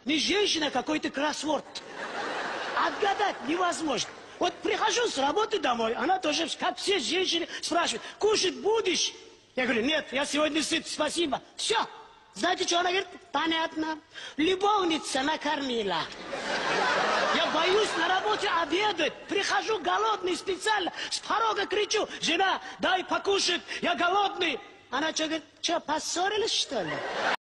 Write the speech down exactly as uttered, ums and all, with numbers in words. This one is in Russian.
Не женщина, а какой-то кроссворд. Отгадать невозможно. Вот прихожу с работы домой, она тоже, как все женщины, спрашивает, кушать будешь? Я говорю, нет, я сегодня сыт, спасибо. Все. Знаете, что она говорит? Понятно. Любовница накормила. Я боюсь на работе обедать. Прихожу голодный специально, с порога кричу, жена, дай покушать, я голодный. Она что, говорит, что, поссорились, что ли?